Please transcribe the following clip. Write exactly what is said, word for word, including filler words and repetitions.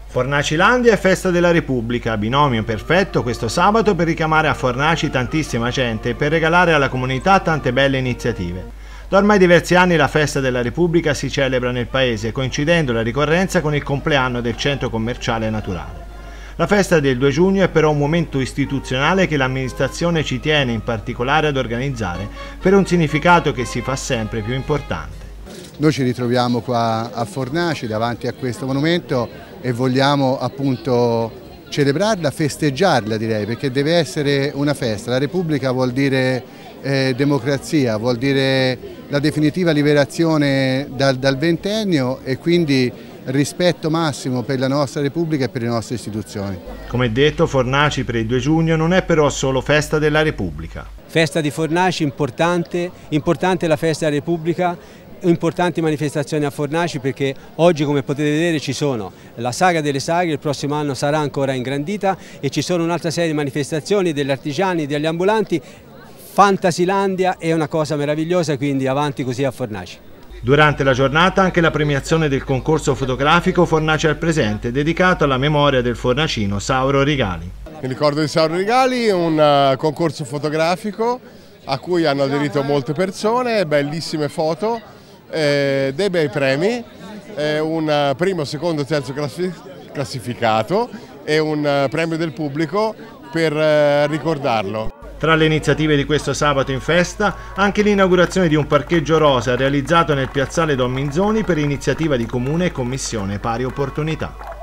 Fornacilandia e Festa della Repubblica, binomio perfetto questo sabato per richiamare a Fornaci tantissima gente e per regalare alla comunità tante belle iniziative. Da ormai diversi anni la Festa della Repubblica si celebra nel paese, coincidendo la ricorrenza con il compleanno del centro commerciale naturale. La festa del due giugno è però un momento istituzionale che l'amministrazione ci tiene in particolare ad organizzare per un significato che si fa sempre più importante. Noi ci ritroviamo qua a Fornaci davanti a questo monumento e vogliamo appunto celebrarla, festeggiarla direi, perché deve essere una festa. La Repubblica vuol dire eh, democrazia, vuol dire la definitiva liberazione dal, dal ventennio e quindi rispetto massimo per la nostra Repubblica e per le nostre istituzioni. Come detto, Fornaci per il due giugno non è però solo Festa della Repubblica. Festa di Fornaci importante, importante la Festa della Repubblica. Importanti manifestazioni a Fornaci perché oggi, come potete vedere, ci sono la Sagra delle Sagre, il prossimo anno sarà ancora ingrandita e ci sono un'altra serie di manifestazioni degli artigiani, degli ambulanti. Fantasilandia è una cosa meravigliosa, quindi avanti così a Fornaci. Durante la giornata anche la premiazione del concorso fotografico Fornaci al presente, dedicato alla memoria del fornacino Sauro Rigali. Il ricordo di Sauro Rigali è un uh, concorso fotografico a cui hanno aderito molte persone, bellissime foto, eh, dei bei premi, eh, un primo, secondo, terzo classificato e un uh, premio del pubblico per uh, ricordarlo. Tra le iniziative di questo sabato in festa, anche l'inaugurazione di un parcheggio rosa realizzato nel piazzale Don Minzoni per iniziativa di Comune e Commissione Pari Opportunità.